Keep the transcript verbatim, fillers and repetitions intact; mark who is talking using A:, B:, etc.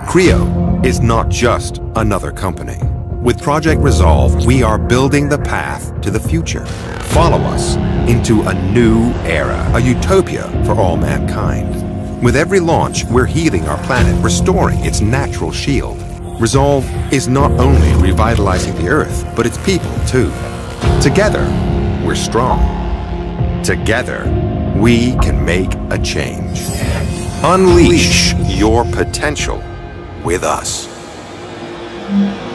A: Creo is not just another company. With Project Resolve, we are building the path to the future. Follow us into a new era, a utopia for all mankind. With every launch, we're healing our planet, restoring its natural shield. Resolve is not only revitalizing the Earth, but its people too. Together, we're strong. Together, we can make a change. Unleash your potential with us.